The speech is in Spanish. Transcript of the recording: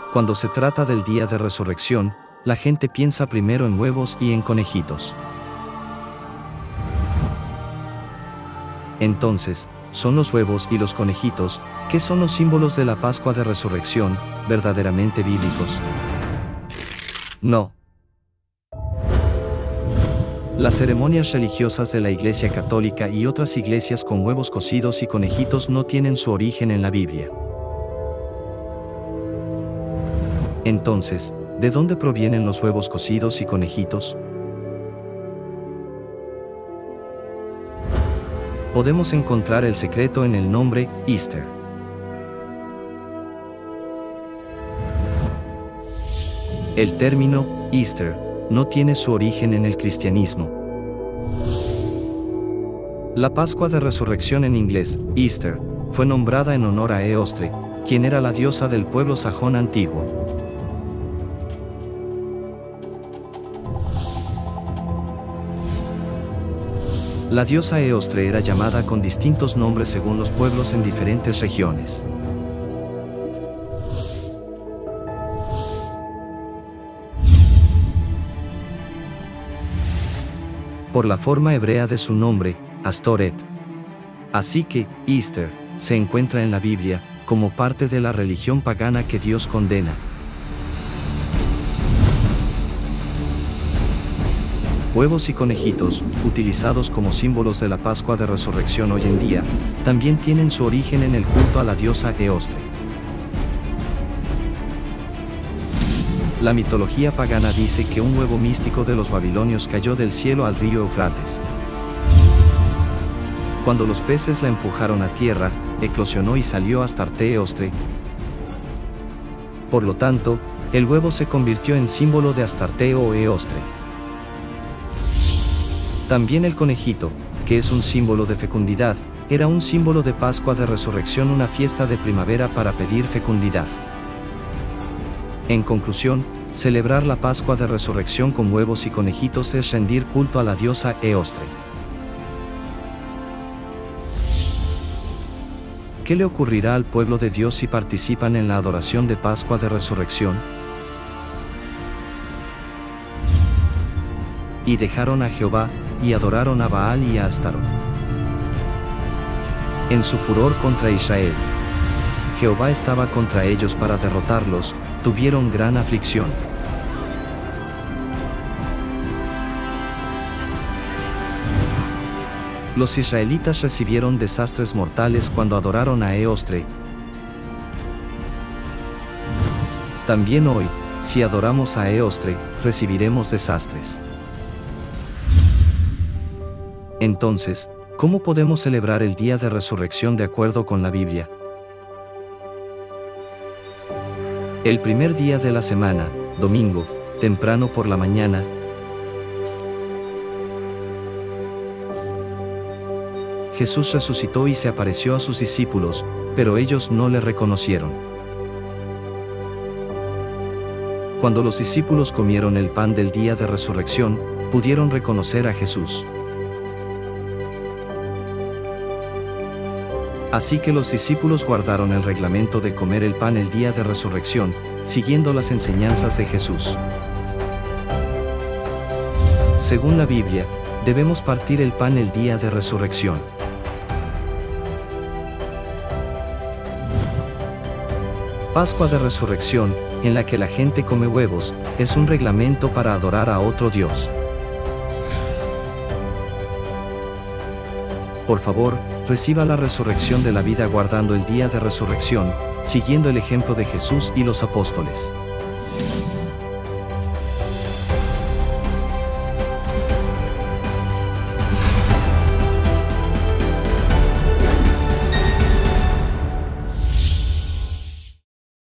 Cuando se trata del día de resurrección, la gente piensa primero en huevos y en conejitos. Entonces, ¿son los huevos y los conejitos, que son los símbolos de la Pascua de Resurrección, verdaderamente bíblicos? No. Las ceremonias religiosas de la Iglesia Católica y otras iglesias con huevos cocidos y conejitos no tienen su origen en la Biblia. Entonces, ¿de dónde provienen los huevos cocidos y conejitos? Podemos encontrar el secreto en el nombre Easter. El término Easter no tiene su origen en el cristianismo. La Pascua de Resurrección en inglés, Easter, fue nombrada en honor a Eostre, quien era la diosa del pueblo sajón antiguo. La diosa Eostre era llamada con distintos nombres según los pueblos en diferentes regiones. Por la forma hebrea de su nombre, Astoret. Así que, Easter, se encuentra en la Biblia, como parte de la religión pagana que Dios condena. Huevos y conejitos, utilizados como símbolos de la Pascua de Resurrección hoy en día, también tienen su origen en el culto a la diosa Eostre. La mitología pagana dice que un huevo místico de los babilonios cayó del cielo al río Eufrates. Cuando los peces la empujaron a tierra, eclosionó y salió Astarte Eostre. Por lo tanto, el huevo se convirtió en símbolo de Astarte o Eostre. También el conejito, que es un símbolo de fecundidad, era un símbolo de Pascua de Resurrección, una fiesta de primavera para pedir fecundidad. En conclusión, celebrar la Pascua de Resurrección con huevos y conejitos es rendir culto a la diosa Eostre. ¿Qué le ocurrirá al pueblo de Dios si participan en la adoración de Pascua de Resurrección? Y dejaron a Jehová, y adoraron a Baal y a Astarot. En su furor contra Israel, Jehová estaba contra ellos para derrotarlos, tuvieron gran aflicción. Los israelitas recibieron desastres mortales cuando adoraron a Eostre. También hoy, si adoramos a Eostre, recibiremos desastres. Entonces, ¿cómo podemos celebrar el día de resurrección de acuerdo con la Biblia? El primer día de la semana, domingo, temprano por la mañana, Jesús resucitó y se apareció a sus discípulos, pero ellos no le reconocieron. Cuando los discípulos comieron el pan del día de resurrección, pudieron reconocer a Jesús. Así que los discípulos guardaron el reglamento de comer el pan el día de resurrección, siguiendo las enseñanzas de Jesús. Según la Biblia, debemos partir el pan el día de resurrección. Pascua de Resurrección, en la que la gente come huevos, es un reglamento para adorar a otro Dios. Por favor, reciba la resurrección de la vida guardando el día de resurrección, siguiendo el ejemplo de Jesús y los apóstoles.